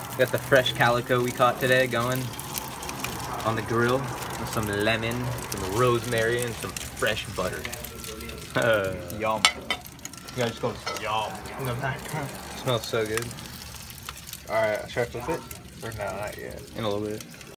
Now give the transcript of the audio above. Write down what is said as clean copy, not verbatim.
Got the fresh calico we caught today going on the grill with some lemon, some rosemary, and some fresh butter. Yum. You guys just go yum in the background. Smells so good. Alright, should I flip it? Or no, not yet. In a little bit.